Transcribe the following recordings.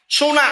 Suna.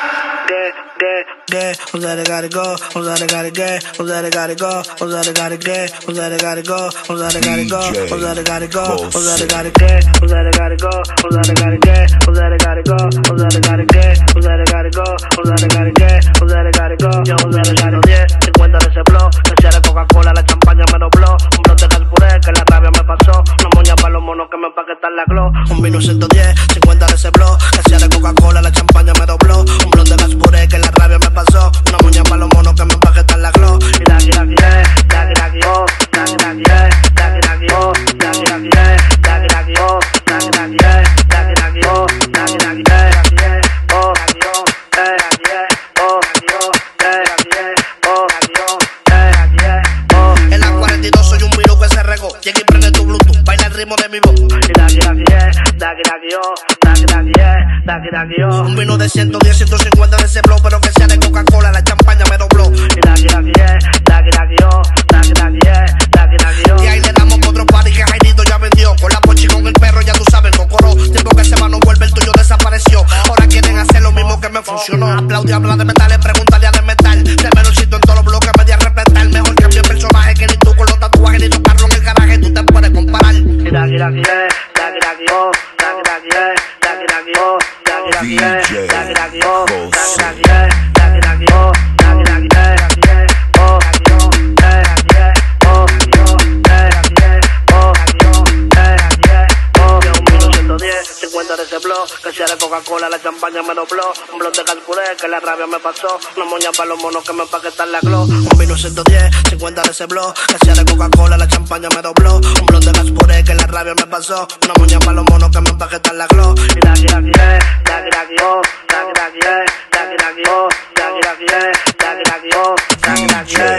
Let it gotta go, let it gotta get, let it gotta go, let it gotta get, let it gotta go, let it gotta go, let it gotta go, let it gotta get, let it gotta go, let it gotta get, let it gotta go, let it gotta get, let it gotta go, let it gotta get, let it gotta go. Yo, let it gotta 10, 50 de ese blow, que sea de Coca-Cola, la champaña me dobló, un blog de gas puré, que la rabia me pasó, una moña para los monos que me empaquetan la glow, un vino 110, 50 de ese blow, que sea de Coca-Cola, la champaña me dobló, un blog de gas puré, que la rabia me pasó, una moña para los monos que me empaquetan la glow. Y la gira quiere, la gira quiere, la gira quiere, la gira quiere, la gira quiere, la gira quiere, la gira quiere, la gira quiere, la gira quiere, en la 42 soy un virus que se regó. Llega y prende tu Bluetooth, baila el ritmo de mi voz. Y la gira quiere, la gira quiere, la gira quiere, la gira quiere. Un vino de 110, 150 de ese blow, pero que sea de Coca-Cola, la champaña me dobló. Y la gira quiere, la gira quiere, la gira quiere, la gira quiere. Y ahí le damos otro party que Jairito ya vendió. Con la pochi con el perro, ya tú sabes, cocoró. Tiempo que se va no vuelve, el tuyo desapareció. Ahora quieren hacer lo mismo que me funcionó. Aplaude, habla de metales, pregúntale a de metal. De menorcito en todos los bloques, me di a respetar. Mejor cambio el personaje que ni tú con los tatuajes, ni tocarlo en el garaje, tú te puedes comparar. Y la gira quiere, la gira quiere, la gira quiere, la gira quiere, la gira quiere, la gira quiere, la gira quiere, la gira quiere, la gira quiere, de ese blow, que sea de Coca-Cola, la champaña me dobló, un blog de gas puré, que la rabia me pasó, una moña para los monos que me empaquetan la glow, un vino 110, 50 de ese blow, que sea de Coca-Cola, la champaña me dobló, un blog de gas puré, que la rabia me pasó, una moña para los monos que me empaquetan la glow. Y la gira quiere, la gira quiere, la gira quiere, la gira quiere, la gira quiere, la gira quiere, la gira quiere.